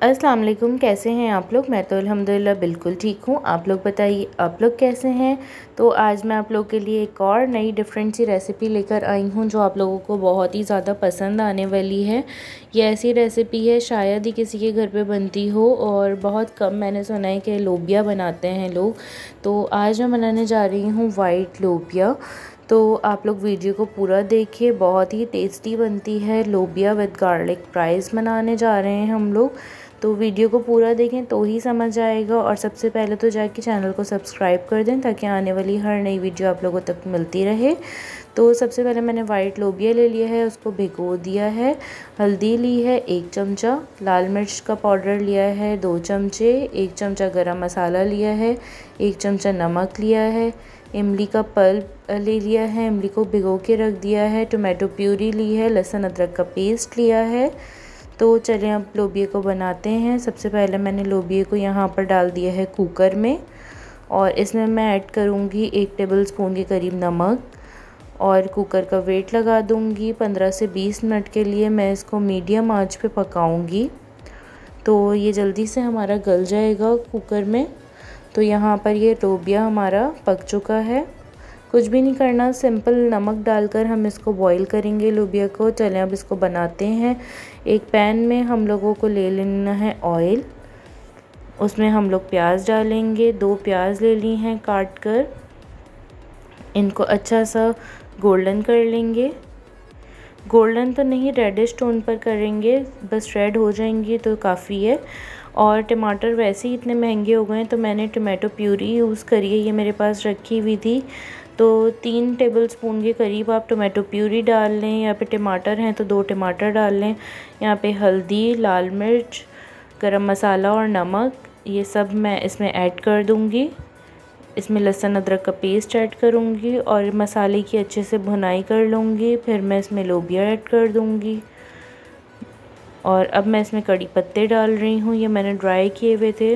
अस्सलाम वालेकुम। कैसे हैं आप लोग? मैं तो अल्हम्दुलिल्लाह बिल्कुल ठीक हूँ। आप लोग बताइए आप लोग कैसे हैं? तो आज मैं आप लोग के लिए एक और नई डिफरेंट सी रेसिपी लेकर आई हूँ जो आप लोगों को बहुत ही ज़्यादा पसंद आने वाली है। ये ऐसी रेसिपी है शायद ही किसी के घर पे बनती हो और बहुत कम मैंने सुना है कि लोबिया बनाते हैं लोग। तो आज मैं बनाने जा रही हूँ वाइट लोबिया। तो आप लोग वीडियो को पूरा देखिए, बहुत ही टेस्टी बनती है। लोबिया विद गार्लिक राइस बनाने जा रहे हैं हम लोग। तो वीडियो को पूरा देखें तो ही समझ आएगा। और सबसे पहले तो जाके चैनल को सब्सक्राइब कर दें ताकि आने वाली हर नई वीडियो आप लोगों तक मिलती रहे। तो सबसे पहले मैंने वाइट लोबिया ले लिया है, उसको भिगो दिया है। हल्दी ली है 1 चमचा, लाल मिर्च का पाउडर लिया है 2 चमचे, 1 चमचा गरम मसाला लिया है, 1 चमचा नमक लिया है, इमली का पल्प ले लिया है, इमली को भिगो के रख दिया है, टोमेटो प्यूरी ली है, लहसुन अदरक का पेस्ट लिया है। तो चलें अब लोबिया को बनाते हैं। सबसे पहले मैंने लोबिया को यहाँ पर डाल दिया है कुकर में और इसमें मैं ऐड करूँगी 1 टेबलस्पून के करीब नमक और कुकर का वेट लगा दूँगी। 15 से 20 मिनट के लिए मैं इसको मीडियम आंच पे पकाऊँगी तो ये जल्दी से हमारा गल जाएगा कुकर में। तो यहाँ पर ये लोबिया हमारा पक चुका है। कुछ भी नहीं करना, सिंपल नमक डालकर हम इसको बॉईल करेंगे लोबिया को। चलें अब इसको बनाते हैं। एक पैन में हम लोगों को ले लेना है ऑयल, उसमें हम लोग प्याज डालेंगे। 2 प्याज ले ली हैं काट कर, इनको अच्छा सा गोल्डन कर लेंगे। गोल्डन तो नहीं, रेडिश टोन पर करेंगे, बस रेड हो जाएंगी तो काफ़ी है। और टमाटर वैसे ही इतने महंगे हो गए हैं तो मैंने टोमेटो प्यूरी यूज़ करी है, ये मेरे पास रखी हुई थी। तो 3 टेबलस्पून के करीब आप टोमेटो प्यूरी डाल लें। यहाँ पे टमाटर हैं तो 2 टमाटर डाल लें। यहाँ पे हल्दी, लाल मिर्च, गरम मसाला और नमक ये सब मैं इसमें ऐड कर दूँगी। इसमें लहसुन अदरक का पेस्ट ऐड करूँगी और मसाले की अच्छे से भुनाई कर लूँगी। फिर मैं इसमें लोबिया ऐड कर दूँगी और अब मैं इसमें कड़ी पत्ते डाल रही हूँ, ये मैंने ड्राई किए हुए थे।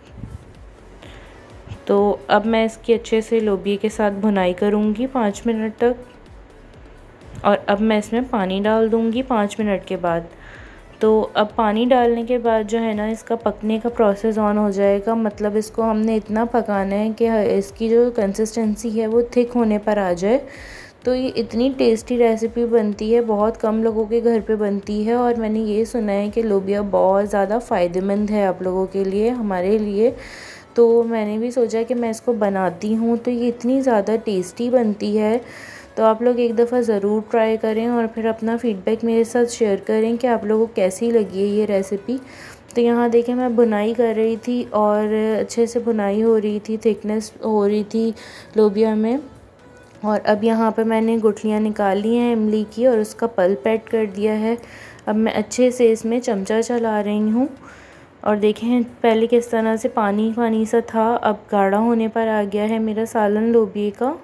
तो अब मैं इसकी अच्छे से लोबिया के साथ भुनाई करूँगी 5 मिनट तक। और अब मैं इसमें पानी डाल दूँगी 5 मिनट के बाद। तो अब पानी डालने के बाद जो है ना, इसका पकने का प्रोसेस ऑन हो जाएगा। मतलब इसको हमने इतना पकाना है कि इसकी जो कंसिस्टेंसी है वो थिक होने पर आ जाए। तो ये इतनी टेस्टी रेसिपी बनती है, बहुत कम लोगों के घर पे बनती है। और मैंने ये सुना है कि लोबिया बहुत ज़्यादा फ़ायदेमंद है आप लोगों के लिए, हमारे लिए। तो मैंने भी सोचा कि मैं इसको बनाती हूँ, तो ये इतनी ज़्यादा टेस्टी बनती है। तो आप लोग एक दफ़ा ज़रूर ट्राई करें और फिर अपना फ़ीडबैक मेरे साथ शेयर करें कि आप लोगों को कैसी लगी है ये रेसिपी। तो यहाँ देखें मैं बुनाई कर रही थी और अच्छे से बुनाई हो रही थी, थिकनेस हो रही थी लोबिया में। और अब यहाँ पे मैंने गुठलियाँ निकाली हैं इमली की और उसका पल्प ऐड कर दिया है। अब मैं अच्छे से इसमें चमचा चला रही हूँ और देखें पहले किस तरह से पानी पानी सा था, अब गाढ़ा होने पर आ गया है मेरा सालन लोबिया का।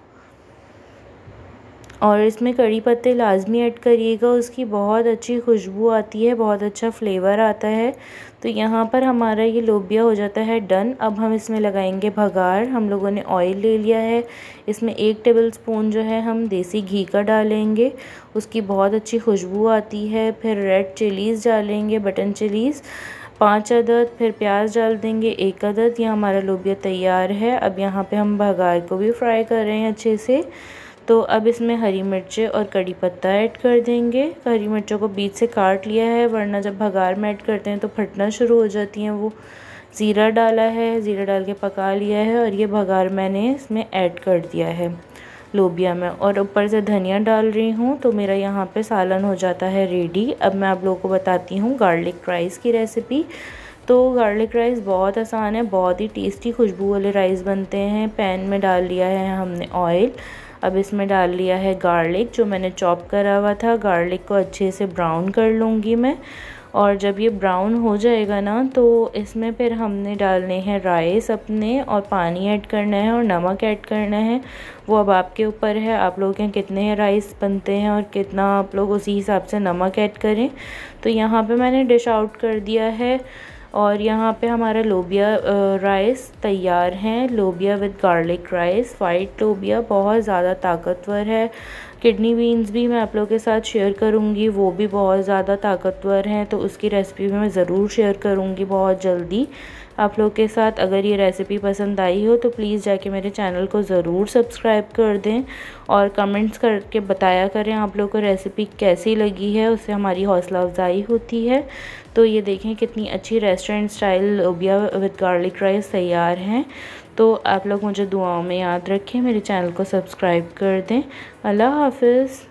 और इसमें कड़ी पत्ते लाजमी ऐड करिएगा, उसकी बहुत अच्छी खुशबू आती है, बहुत अच्छा फ्लेवर आता है। तो यहाँ पर हमारा ये लोबिया हो जाता है डन। अब हम इसमें लगाएंगे भगार। हम लोगों ने ऑयल ले लिया है, इसमें 1 टेबलस्पून जो है हम देसी घी का डालेंगे, उसकी बहुत अच्छी खुशबू आती है। फिर रेड चिलीज़ डालेंगे, बटन चिलीज़ 5 अदद, फिर प्याज डाल देंगे 1 अदद। ये हमारा लोबिया तैयार है। अब यहाँ पे हम भगार को भी फ्राई कर रहे हैं अच्छे से। तो अब इसमें हरी मिर्चें और कड़ी पत्ता ऐड कर देंगे। हरी मिर्चों को बीच से काट लिया है, वरना जब भगार में ऐड करते हैं तो फटना शुरू हो जाती हैं वो। ज़ीरा डाला है, ज़ीरा डाल के पका लिया है और ये भगार मैंने इसमें ऐड कर दिया है लोबिया में। और ऊपर से धनिया डाल रही हूँ। तो मेरा यहाँ पे सालन हो जाता है रेडी। अब मैं आप लोगों को बताती हूँ गार्लिक राइस की रेसिपी। तो गार्लिक राइस बहुत आसान है, बहुत ही टेस्टी खुशबू वाले राइस बनते हैं। पैन में डाल लिया है हमने ऑयल, अब इसमें डाल लिया है गार्लिक जो मैंने चॉप करा हुआ था। गार्लिक को अच्छे से ब्राउन कर लूँगी मैं। और जब ये ब्राउन हो जाएगा ना, तो इसमें फिर हमने डालने हैं राइस अपने, और पानी ऐड करना है और नमक ऐड करना है। वो अब आपके ऊपर है, आप लोग के कितने राइस बनते हैं और कितना आप लोग उसी हिसाब से नमक ऐड करें। तो यहाँ पे मैंने डिश आउट कर दिया है और यहाँ पे हमारा लोबिया राइस तैयार हैं। लोबिया विद गार्लिक राइस, वाइट लोबिया बहुत ज़्यादा ताकतवर है। किडनी बीन्स भी मैं आप लोगों के साथ शेयर करूँगी, वो भी बहुत ज़्यादा ताकतवर हैं, तो उसकी रेसिपी भी मैं ज़रूर शेयर करूँगी बहुत जल्दी आप लोग के साथ। अगर ये रेसिपी पसंद आई हो तो प्लीज़ जाके मेरे चैनल को ज़रूर सब्सक्राइब कर दें और कमेंट्स करके बताया करें आप लोग को रेसिपी कैसी लगी है, उससे हमारी हौसला अफजाई होती है। तो ये देखें कितनी अच्छी रेस्टोरेंट स्टाइल लोबिया विद गार्लिक राइस तैयार हैं। तो आप लोग मुझे दुआओं में याद रखें, मेरे चैनल को सब्सक्राइब कर दें। अल्लाह हाफ़िज़।